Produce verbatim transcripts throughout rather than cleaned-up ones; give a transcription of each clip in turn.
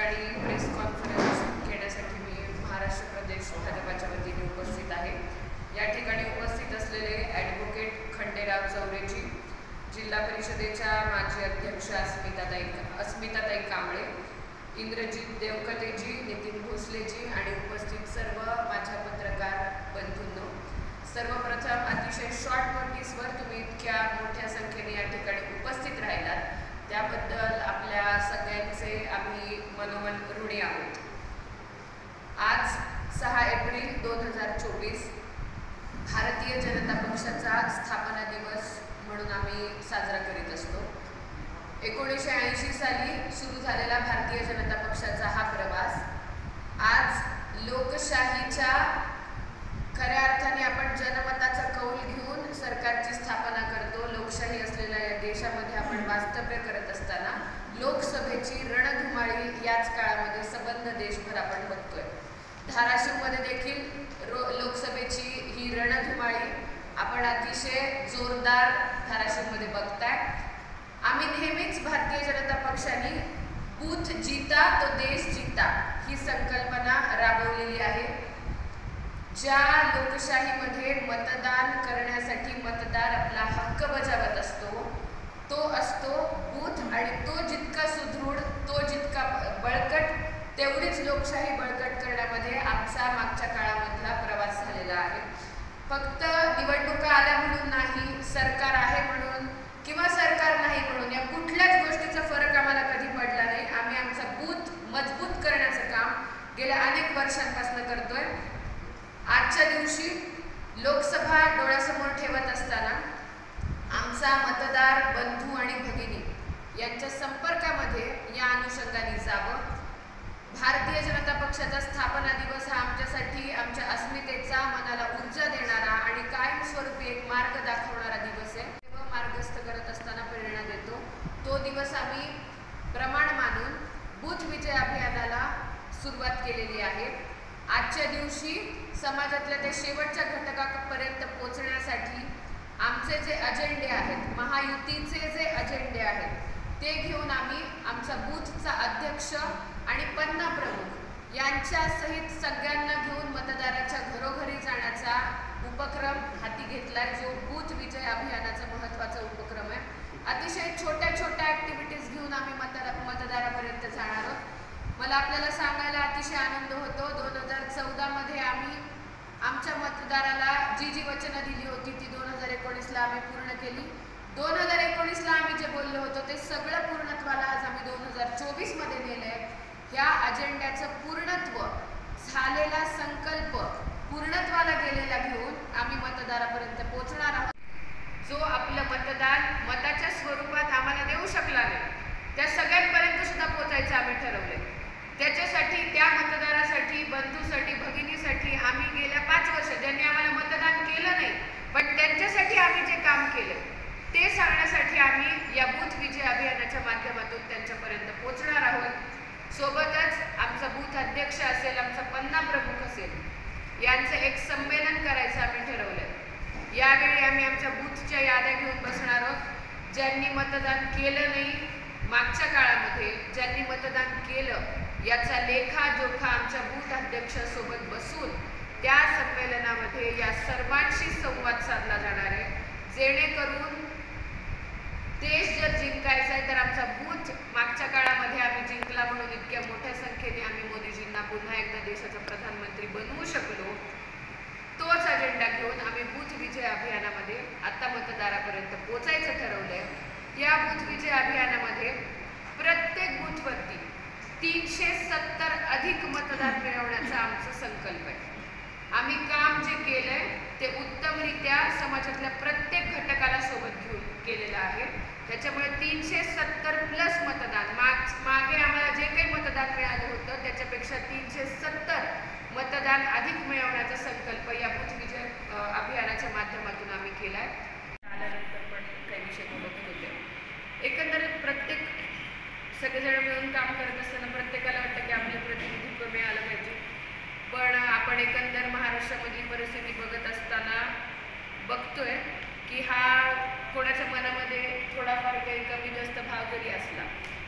ठिकाणी press conference घेण्यासाठी मी महाराष्ट्र प्रदेश भाजपाच्या वतीने उपस्थित आहे। या ठिकाणी उपस्थित असलेले ॲडव्होकेट खंडेराव चौरेजी, जिल्हा परिषदेच्या माजी अध्यक्ष अस्मिताताई अस्मिताताई कांबळे, इंद्रजित देवकतेजी, नितीन भोसलेजी आणि उपस्थित सर्व माझ्या पत्रकार बंधूंनो, सर्वप्रथम अतिशय शॉर्ट नोटीसवर तुम्ही इतक्या मोठ्या संख्येने या ठिकाणी उपस्थित राहिलात त्याबद्दल आपल्या सगळ्यांचे आम्ही मनोमन ऋणी आहोत। आज सहा एप्रिल दोन हजार चोवीस भारतीय जनता पक्षाचा स्थापना दिवस म्हणून आम्ही साजरा करीत असतो। एकोणीसशे ऐंशी साली सुरू झालेला भारतीय जनता पक्षाचा हा प्रवास आज लोकशाहीच्या खऱ्या अर्थाने आपण जनमताचा कौल घेऊन सरकारची स्थापना करतो। लोकशाही असलेल्या या देशामध्ये आपण वास्तव्य करत असताना लोकसभेची रणधुमाळी याच काळामध्ये सबंध देशभर आपण बघतोय। धाराशिवमध्ये देखील लोकसभेची ही रणधुमाळी आपण अतिशय जोरदार धाराशिवमध्ये बघताय। आम्ही नेहमीच भारतीय जनता पक्षाने बूथ जीता तो देश जीता ही संकल्पना राबवलेली आहे। ज्या लोकशाहीमध्ये मतदान करण्यासाठी मतदार आपला हक्क बजावत असतो तो असतो बूथ, आणि तो जितका सुदृढ, तो जितका बळकट, तेवढीच लोकशाही बळकट करण्यामध्ये आमचा मागच्या काळामधला प्रवास झालेला आहे। फक्त निवडणुका आल्या म्हणून नाही, सरकार आहे म्हणून किंवा सरकार नाही म्हणून या कुठल्याच गोष्टीचा फरक आम्हाला कधी पडला नाही। आम्ही आमचा बूथ मजबूत करण्याचं काम गेल्या अनेक वर्षांपासून करतोय। आजच्या दिवशी लोकसभा डोळ्यासमोर ठेवत असताना आमचा मतदार बंधू आणि भगिनी यांच्या संपर्कामध्ये या अनुषंगाने जावं। भारतीय जनता पक्षाचा स्थापना दिवस हा आमच्यासाठी आमच्या अस्मितेचा, मनाला ऊर्जा देणारा आणि कायमस्वरूपी एक मार्ग दाखवणारा दिवस आहे। तेव्हा मार्गस्थ करत असताना प्रेरणा देतो तो दिवस आम्ही प्रमाण मानून बूथ विजय अभियानाला सुरुवात केलेली आहे। आजच्या दिवशी समाजातल्या ते शेवटच्या घटकापर्यंत पोहोचण्यासाठी आमचे जे अजेंडे आहेत, महायुतीचे जे अजेंडे आहेत, ते घेऊन आम्ही आमचा बूथचा अध्यक्ष आणि पन्ना प्रमुख यांच्या सहित सगळ्यांना घेऊन मतदाराच्या घरोघरी जाण्याचा उपक्रम हाती घेतलाय, जो बूथ विजय अभियानाचा महत्त्वाचा उपक्रम आहे। अतिशय छोट्या छोट्या ॲक्टिव्हिटीज घेऊन आम्ही मतदार मतदारापर्यंत जाणार आहोत। मला आपल्याला सांगायला अतिशय आनंद होतो, दोन हजार चौदा मध्ये आम्ही आमच्या मतदाराला जी जी वचनं दिली होती ती दोन हजार एकोणीसला आम्ही पूर्ण केली। दोन हजार एकोणीसला आम्ही जे बोललो होतो ते सगळं पूर्णत्वाला आज आम्ही दोन हजार चोवीस मध्ये नेलंय। या अजेंड्याचं पूर्णत्व झालेला संकल्प पूर्णत्वाला गेलेला घेऊन आम्ही मतदारापर्यंत पोहोचणार आहोत। जो आपलं मतदान मताच्या स्वरूपात आम्हाला देऊ शकला नाही त्या सगळ्यांपर्यंत सुद्धा पोहोचायचं आम्ही ठरवलंय। त्याच्यासाठी, त्या मतदारासाठी, बंधूसाठी, भगिनीसाठी आम्ही गेल्या पाच वर्ष ज्यांनी आम्हाला मतदान केलं नाही पण त्यांच्यासाठी आम्ही जे काम केलं ते सांगण्यासाठी आम्ही या बूथ विजय अभियानाच्या माध्यमातून त्यांच्यापर्यंत पोहोचणार आहोत। सोबतच आमचा बूथ अध्यक्ष असेल, आमचा पन्ना प्रमुख असेल, यांचं एक संमेलन करायचं आम्ही ठरवलंय। यावेळी आम्ही आमच्या बूथच्या याद्या घेऊन बसणार आहोत। ज्यांनी मतदान केलं नाही मागच्या काळामध्ये, ज्यांनी मतदान केलं याचा लेखाजोखा आमच्या बूथ अध्यक्षासोबत बसून त्या संमेलनामध्ये या सर्वांशी संवाद साधला जाणार आहे, जेणेकरून देश जर जिंकायचा आहे तर आमचा बूथ मागच्या काळामध्ये आम्ही जिंकला म्हणून इतक्या मोठ्या संख्येने आम्ही मोदीजींना पुन्हा एकदा देशाचा प्रधानमंत्री बनवू शकलो, तोच अजेंडा घेऊन आम्ही बूथ विजय अभियानामध्ये आता मतदारापर्यंत पोहोचायचं ठरवलंय। या बूथ विजय अभियानामध्ये प्रत्येक बूथवरती तीनशे सत्तर अधिक मतदार मिळवण्याचा आमचा संकल्प आहे। आम्ही काम जे केलंय ते उत्तमरित्या समाजातल्या प्रत्येक घटकाला सोबत घेऊन केलेलं आहे। त्याच्यामुळे तीनशे सत्तर प्लस मतदान, माग मागे आम्हाला जे काही मतदान मिळालं होतं त्याच्यापेक्षा तीनशे सत्तर मतदान अधिक मिळवण्याचा संकल्प या बूथ विजय अभियानाच्या माध्यमातून आम्ही केलाय। आल्यानंतर पण काही विषय बोलत होते। एकंदरीत प्रत्येक सगळेजण मिळून काम करत असताना प्रत्येकाला वाटतं की आपलं प्रतिनिधित्व मिळालं पाहिजे, पण आपण एकंदर महाराष्ट्रामधली परिस्थिती बघत असताना बघतोय की हा कोणाच्या मनामध्ये थोडाफार काही कमी जास्त भाव जरी असला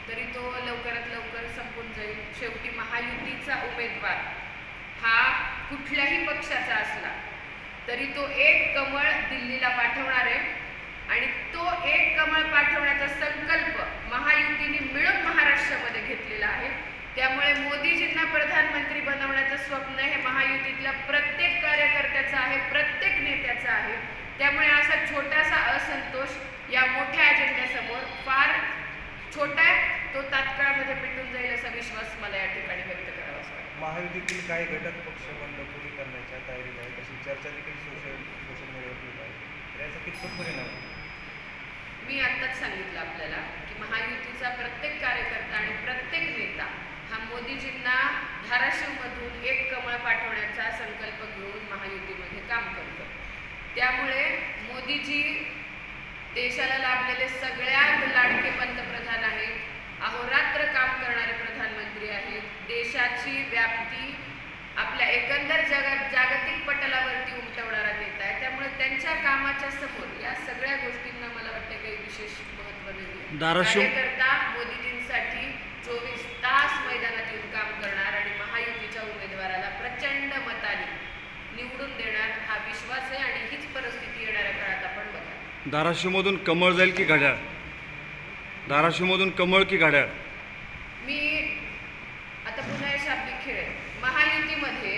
तरी तो लवकरात लवकर संपून जाईल. शेवटी महायुतीचा उमेदवार हा कुठल्याही पक्षाचा असला तरी तो एक कमळ दिल्लीला पाठवणार आहे आणि तो एक कमळ पाठवण्याचा संकल्प महायुतीने मिळून महाराष्ट्रामध्ये घेतलेला आहे. त्यामुळे मोदीजींना प्रधानमंत्री बनवण्याचं स्वप्न हे महायुतीतल्या प्रत्येक कार्यकर्त्याचं आहे, प्रत्येक नेत्याचं आहे. त्यामुळे असा छोटासा असंतोष या मोठ्या अजेंड्यासमोर फार छोटा आहे, तो तात्काळामध्ये मिटून जाईल असा विश्वास मला या ठिकाणी व्यक्त करावा असं वाटतं. महायुतीतील काही घटक पक्ष बंडखोरी करण्याच्या तयारीत आहे, तशी चर्चा देखील सोशल सोशल मीडियावर होत आहे. याचा कितपत परिणाम? मी आत्ताच सांगितलं आपल्याला की महायुतीचा प्रत्येक कार्यकर्ता आणि प्रत्येक नेता हा मोदीजींना धाराशिवमधून एक कमळ पाठवण्याचा संकल्प घेऊन महायुतीमध्ये काम करतो. त्यामुळे मोदीजी देशाला लाभलेले सगळ्यात लाडके पंतप्रधान आहेत, अहोरात्र काम करणारे प्रधानमंत्री आहेत, देशाची व्याप्ती आपल्या एकंदर जगात जागतिक पटलावरती उमटवणारा नेता आहे. त्यामुळे त्यांच्या कामाच्या समोर या सगळ्या गोष्टींना मला वाटतं काही विशेष महत्त्व नाही. कार्यकर्ता मोदीजींसाठी चोवीस तास मैदानात येऊन काम करणार आणि महायुतीच्या उमेदवाराला प्रचंड मताने निवडून देणार हा विश्वास आहे आणि हीच परिस्थिती येणाऱ्या काळात आपण बघा. धाराशिवमधून कमळ जाईल की घड्याळ? धाराशिवमधून कमळ की घड्याळ? मी आता पुन्हा हे शाब्दिक खेळ आहे. महायुतीमध्ये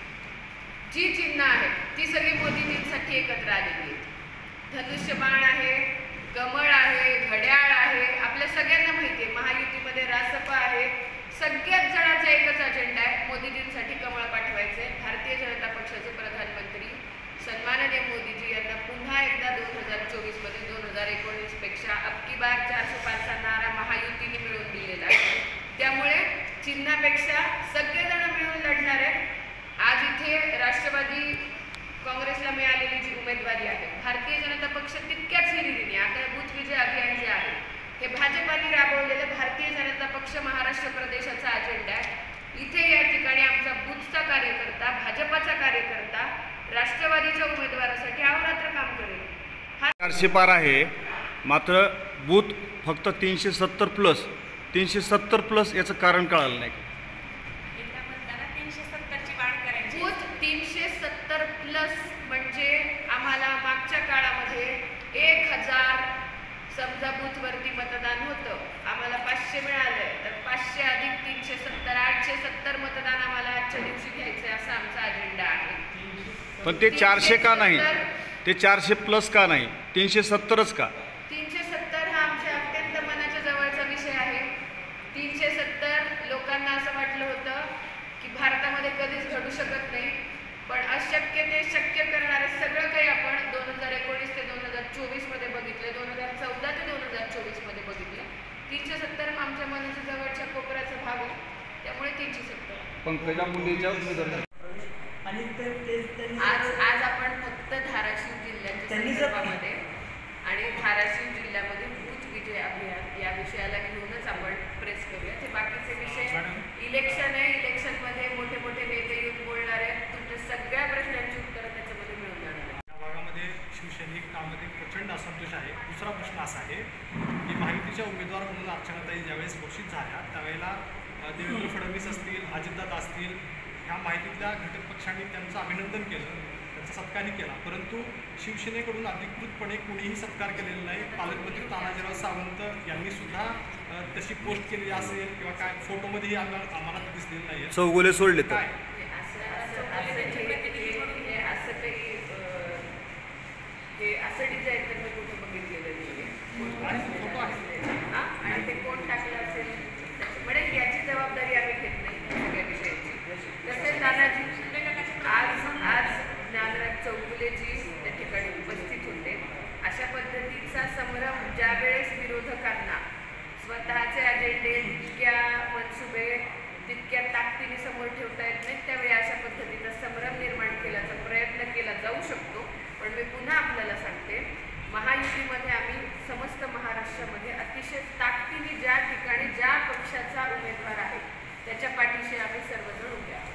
जी चिन्ह आहेत ती सगळी मोदीजींसाठी एकत्र आलेली आहेत. धनुष्यबाण आहे, कमळ आहे, घड्याळ आहे. आपल्या सगळ्यांना माहिती आहे महायुतीमध्ये रासपा आहे. सगळ्याच जणांचा एकच अजेंडा आहे, मोदीजींसाठी कमळ पाठवायचे. भारतीय जनता पक्षाचे प्रधानमंत्री सन्माननीय मोदीजी यांना पुन्हा एकदा दोन हजार चोवीस मध्ये दोन हजार एकोणीस पेक्षा अबकी बार चारशे पाचचा नारा महायुतीने मिळवून दिलेला आहे. त्यामुळे चिन्हापेक्षा सगळेजण मिळून लढणार आहेत. आज इथे राष्ट्रवादी काँग्रेसला मिळालेली जी उमेदवारी आहे, भारतीय जनता पक्ष तितक्याच हिरिरीने आता बूथ विजय अभियान जे आहे हे भाजपाने राबवलेलं भारतीय जनता पक्ष महाराष्ट्र प्रदेशाचा अजेंडा आहे. इथे या ठिकाणी आमचा बूथचा कार्यकर्ता, भाजपाचा कार्यकर्ता राष्ट्रवादीच्या उमेदवारासाठी अहोरात्र काम करेल. हा चारशे पार आहे, मात्र बूथ फक्त तीनशे सत्तर प्लस तीनशे सत्तर प्लस याचं कारण कळालं नाही. बूथ तीनशे सत्तर प्लस म्हणजे आम्हाला मागच्या काळामध्ये एक हजार समजा बूथवरती मतदान होतं, आम्हाला पाचशे मिळालंय तर पाचशे अधिक तीनशे सत्तर आठशे सत्तर मतदान आम्हाला आजच्या दिवशी घ्यायचंय असा आमचा अजेंडा आहे. पण ते चारशे का नाही? ते चारशे प्लस का नाही? तीनशे सत्तरच का? तीनशे सत्तर हा आमच्या अत्यंत मनाच्या जवळचा विषय आहे. तीनशे सत्तर लोकांना असं वाटलं होतं की भारतामध्ये कधीच घडू शकत नाही, पण अशक्य ते शक्य करणारे सगळं काही आपण दोन हजार एकोणीस ते दोन हजार चोवीस मध्ये बघितले, दोन हजार चौदा ते दोन हजार चोवीस मध्ये बघितले. तीनशे सत्तर आमच्या मनाच्या जवळच्या कोपऱ्याचा भाग आहे, त्यामुळे तीनशे सत्तर. पंकजा मुंडेच्या आज आज आपण फक्त धाराशिव जिल्ह्याच्या संदर्भामध्ये आणि धाराशिव जिल्ह्यामध्ये बूथ विजय अभियान या विषयाला घेऊनच आपण प्रेस करूया. ते बाकीचे विषय इलेक्शन आहे, इलेक्शनमध्ये मोठे मोठे नेते येऊन बोलणार आहेत, तुमच्या सगळ्या प्रश्नांची उत्तरं त्याच्यामध्ये मिळून जाणार आहे. या भागामध्ये शिवसैनिकांमध्ये प्रचंड असंतोष आहे. दुसरा प्रश्न असा आहे की महायुतीच्या उमेदवार म्हणून अर्चनाताई ज्यावेळेस घोषित झाल्या त्यावेळेला देवेंद्र फडणवीस असतील, अजितदादा असतील, ह्या माहितीतल्या घटक पक्षांनी त्यांचं अभिनंदन केलं, त्यांचा सत्कारही केला, परंतु शिवसेनेकडून अधिकृतपणे कोणीही सत्कार केलेला नाही. पालकमंत्री तानाजीराव सावंत यांनी सुद्धा तशी पोस्ट केलेली असेल किंवा काय फोटोमध्येही आम्हाला दिसलेलं नाही. चौगुले सोडले तर असं काही हे असं डिझाईन तर मी कुठं बघितलेलं नाही फोटो आहे आणि ते कोण टाकलं असेल त्याच्यामुळे याची जबाबदारी आम्ही घेत नाही सगळ्या विषयाची. तसेच तानाजी आज आज ज्ञानराज चौगुलेजी त्या ठिकाणी उपस्थित होते. अशा पद्धतीचा संभ्रम ज्यावेळेस विरोधकांना स्वतःचे अजेंडे तितक्या मनसुबे तितक्या ताकदीने समोर ठेवता येत नाहीत, त्यावेळी अशा पद्धतीचा संभ्रम निर्माण केल्याचा प्रयत्न केला जाऊ शकतो. पण मी पुन्हा आपल्याला सांगते, महायुतीमध्ये आम्ही समस्त महाराष्ट्रामध्ये अतिशय ताकदीने ज्या ठिकाणी ज्या पक्षाचा उमेदवार आहे त्याच्या पाठीशी आम्ही सर्वजण उभे आहोत.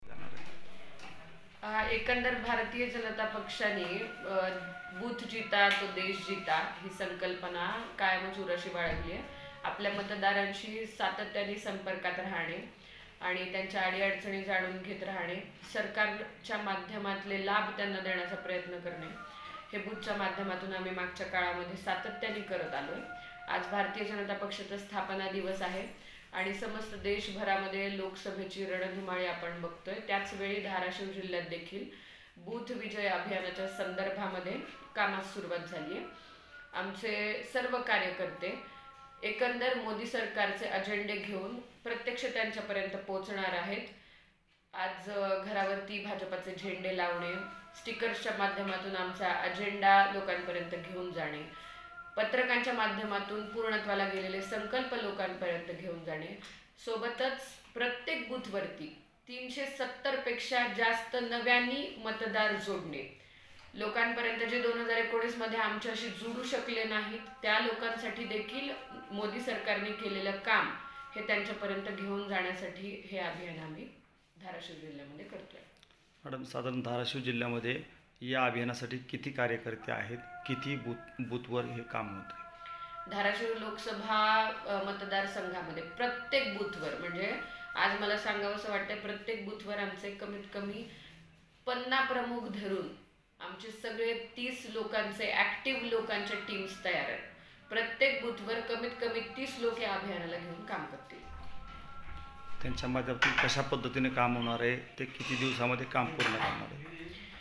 एकंदर भारतीय जनता पक्षाने बूथ जिता तो देश जिता ही संकल्पना कायमच उराशी बाळगली आहे. आपल्या मतदारांशी सातत्याने संपर्कात राहणे आणि त्यांच्या अडीअडचणी जाणून घेत राहणे, सरकारच्या माध्यमातले लाभ त्यांना देण्याचा प्रयत्न करणे, हे बूथच्या माध्यमातून आम्ही मागच्या काळामध्ये सातत्याने करत आलोय. आज भारतीय जनता पक्षाचा स्थापना दिवस आहे आणि समस्त देशभरामध्ये लोकसभेची रणधुमाळी आपण बघतोय. त्याचवेळी धाराशिव जिल्ह्यात देखील बूथ विजय अभियानाच्या संदर्भामध्ये कामास सुरुवात झाली आहे. आमचे सर्व कार्यकर्ते एकंदर मोदी सरकारचे अजेंडे घेऊन प्रत्यक्ष त्यांच्यापर्यंत पोहोचणार आहेत. आज घरावरती भाजपाचे झेंडे लावणे, स्टिकर्सच्या माध्यमातून आमचा अजेंडा लोकांपर्यंत घेऊन जाणे, पत्रकांच्या माध्यमातून पूर्णत्वाला गेलेले संकल्प लोकांपर्यंत घेऊन जाणे, सोबतच प्रत्येक बूथवरती तीनशे सत्तर पेक्षा जास्त नव्यानी मतदार जोडणे, लोकांपर्यंत जे दोन हजार एकोणीस मध्ये आमच्याशी जुळू शकले नाहीत त्या लोकांसाठी देखील मोदी सरकारने केलेलं काम हे त्यांच्यापर्यंत घेऊन जाण्यासाठी हे अभियान आम्ही धाराशिव जिल्ह्यामध्ये करतोय. मॅडम, साधारण धाराशिव जिल्ह्यामध्ये या अभियानासाठी किती कार्यकर्ते आहेत, किती बूथ बूथवर हे काम होत आहे? धाराशिव लोकसभा मतदारसंघामध्ये प्रत्येक बूथवर, म्हणजे आज मला सांगावंसं वाटतंय, प्रत्येक बूथवर आमचे कमीत कमी पन्नास प्रमुख धरून आमचे सगळे तीस लोकांचे ॲक्टिव्ह लोकांच्या टीम्स तयार आहेत. प्रत्येक बूथवर कमीत कमी तीस लोक या अभियानाला घेऊन काम करतील. त्यांच्या माध्यमातून कशा पद्धतीने काम होणार आहे, ते किती दिवसामध्ये काम पूर्ण करणार आहे?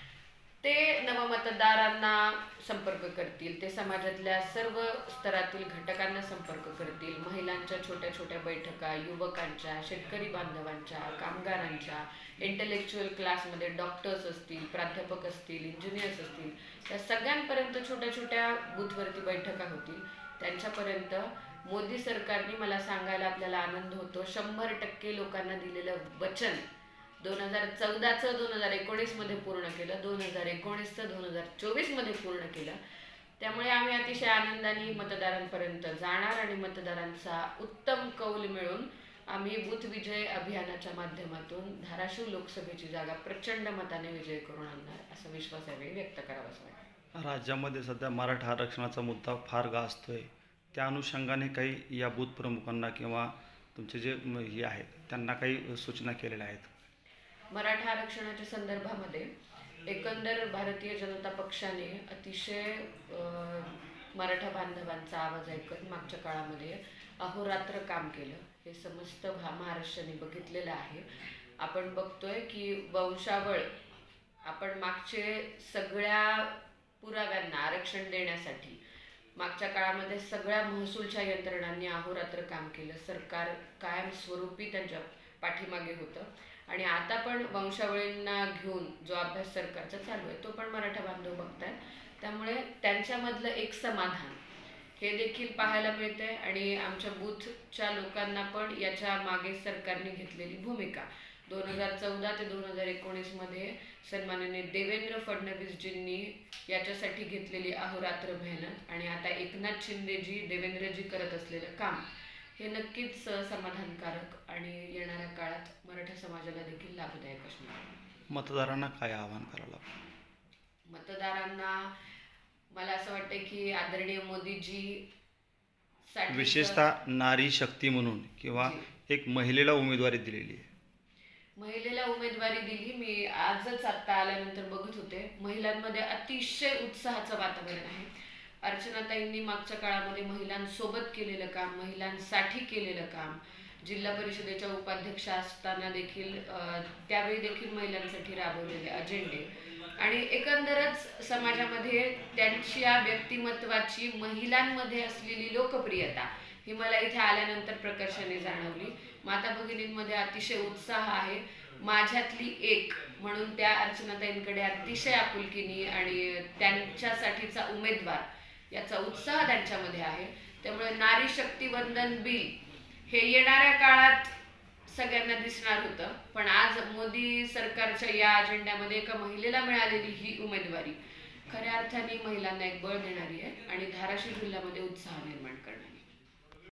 ते नवमतदारांना संपर्क करतील, ते समाजातल्या सर्व स्तरातील घटकांना संपर्क करतील, महिलांच्या छोट्या छोट्या बैठका, युवकांच्या, शेतकरी बांधवांच्या, कामगारांच्या, इंटेलेक्च्युअल क्लासमध्ये डॉक्टर्स असतील, प्राध्यापक असतील, इंजिनियर्स असतील, त्या सगळ्यांपर्यंत छोट्या छोट्या बूथवरती बैठका होतील. त्यांच्यापर्यंत मोदी सरकारने, मला सांगायला आपल्याला आनंद होतो, शंभर टक्के लोकांना दिलेलं वचन दोन हजार चौदाचं दोन हजार एकोणीसमध्ये पूर्ण केलं, दोन हजार एकोणीसचं दोन हजार चोवीसमध्ये पूर्ण केलं. त्यामुळे आम्ही अतिशय आनंदाने मतदारांपर्यंत जाणार आणि मतदारांचा उत्तम कौल मिळून आम्ही बूथ विजय अभियानाच्या माध्यमातून धाराशिव लोकसभेची जागा प्रचंड मताने विजय करून आणणार असा विश्वास यावेळी व्यक्त करावा असं वाटतं. राज्यामध्ये सध्या मराठा आरक्षणाचा मुद्दा फार गाजतोय. त्या अनुषंगाने काही या बूथ प्रमुखांना किंवा तुमचे जे हे आहेत त्यांना काही सूचना केलेल्या आहेत? मराठा आरक्षणाच्या संदर्भामध्ये एकंदर भारतीय जनता पक्षाने अतिशय मराठा बांधवांचा आवाज ऐकत मागच्या काळामध्ये अहोरात्र काम केलं. हे समस्त भा महाराष्ट्राने बघितलेलं आहे. आपण बघतोय की वंशावळ, आपण मागचे सगळ्या पुराव्यांना आरक्षण देण्यासाठी मागच्या काळामध्ये सगळ्या महसूलच्या यंत्रणांनी अहोरात्र काम केलं. सरकार कायमस्वरूपी त्यांच्या पाठीमागे होतं आणि आता पण वंशावळींना घेऊन जो अभ्यास सरकारचा चालू आहे तो पण मराठा बांधव बघतायत. त्यामुळे त्यांच्यामधलं एक समाधान हे देखील पाहायला मिळते आणि आमच्या बूथच्या लोकांना पण याच्या मागे सरकारने घेतलेली भूमिका, दोन हजार चौदा ते दोन हजार एकोणीसमध्ये सन्माननीय देवेंद्र फडणवीसजींनी याच्यासाठी घेतलेली अहोरात्र मेहनत आणि आता एकनाथ शिंदेजी, देवेंद्रजी करत असलेलं काम हे नक्कीच समाधानकारक आणि येणाऱ्या काळात मराठा समाजाला देखील लाभदायक असणार. मतदारांना काय आवाहन करायला? मतदारांना मला असं वाटतं की आदरणीय मोदीजी विशेषतः नारी शक्ती म्हणून किंवा एक महिलेला उमेदवारी दिलेली आहे, महिलेला उमेदवारी दिली. मी आजच आत्ता आल्यानंतर बघत होते, महिलांमध्ये अतिशय उत्साहाचं वातावरण आहे. अर्चनाताईंनी मागच्या काळामध्ये महिलांसोबत केलेलं काम, महिलांसाठी केलेलं काम, जिल्हा परिषदेच्या उपाध्यक्ष असताना देखील त्यावेळी देखील महिलांसाठी राबवलेले अजेंडे आणि एकंदरच समाजामध्ये त्यांच्या व्यक्तिमत्वाची, महिलांमध्ये असलेली लोकप्रियता ही मला इथे आल्यानंतर प्रकर्षाने जाणवली. माता भगिनींमध्ये अतिशय उत्साह आहे. माझ्यातली एक म्हणून त्या अर्चनाताईंकडे अतिशय आपुलकीनी आणि त्यांच्यासाठीचा उमेदवार याचा उत्साह त्यांच्यामध्ये आहे. त्यामुळे नारी शक्ती वंदन बिल हे येणाऱ्या काळात सगळ्यांना दिसणार होतं, पण आज मोदी सरकारच्या या अजेंड्यामध्ये एका महिलेला मिळालेली ही उमेदवारी खऱ्या अर्थाने महिलांना एक बळ देणारी आहे आणि धाराशिव जिल्ह्यामध्ये उत्साह निर्माण करणारी.